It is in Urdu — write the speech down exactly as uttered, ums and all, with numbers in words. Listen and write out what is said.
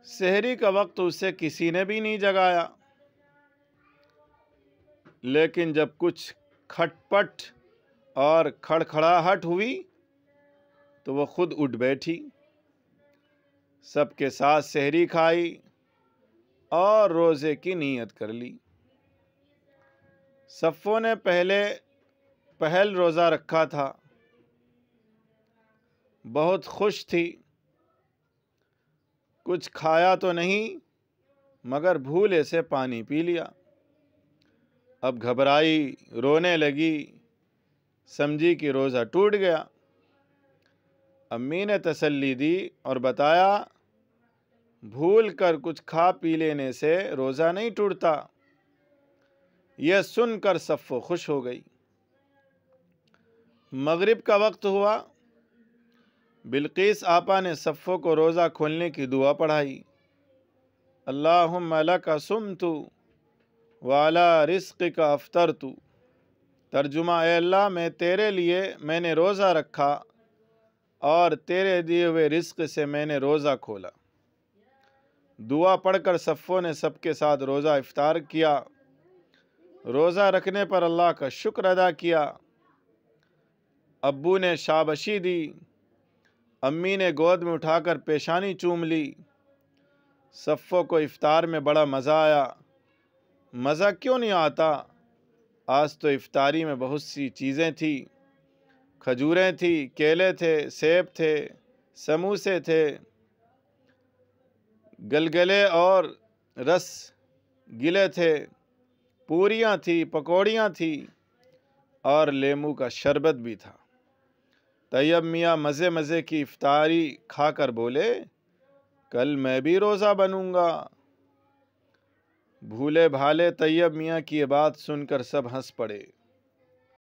سحری کا وقت اسے کسی نے بھی نہیں جگایا، لیکن جب کچھ کھٹ پٹ اور کھڑکھڑاہٹ ہوئی تو وہ خود اٹھ بیٹھی، سب کے ساتھ سحری کھائی اور روزے کی نیت کر لی۔ صفوں نے پہلے پہل روزہ رکھا تھا، بہت خوش تھی، کچھ کھایا تو نہیں مگر بھولے سے پانی پی لیا۔ اب گھبرائی، رونے لگی، سمجھی کہ روزہ ٹوٹ گیا۔ امی نے تسلی دی اور بتایا، بھول کر کچھ کھا پی لینے سے روزہ نہیں ٹوٹتا۔ یہ سن کر صفو خوش ہو گئی۔ مغرب کا وقت ہوا، بلقیس آپا نے صفو کو روزہ کھولنے کی دعا پڑھائی۔ اللہم لک صمت وعلی رزقک افطرت۔ ترجمہ: اے اللہ، میں تیرے لیے میں نے روزہ رکھا اور تیرے دیے ہوئے رزق سے میں نے روزہ کھولا۔ دعا پڑھ کر صفو نے سب کے ساتھ روزہ افطار کیا، روزہ رکھنے پر اللہ کا شکر ادا کیا۔ ابو نے شاباشی دی، امی نے گود میں اٹھا کر پیشانی چوم لی۔ صفو کو افطار میں بڑا مزہ آیا۔ مزہ کیوں نہیں آتا؟ آج تو افطاری میں بہت سی چیزیں تھیں، کھجوریں تھیں، کیلے تھے، سیب تھے، سموسے تھے، گلگلے اور رس گلے تھے، پوریاں تھیں، پکوڑیاں تھیں اور لیمو کا شربت بھی تھا۔ طیب میاں مزے مزے کی افطاری کھا کر بولے، کل میں بھی روزہ بنوں گا۔ بھولے بھالے طیب میاں کی یہ بات سن کر سب ہنس پڑے۔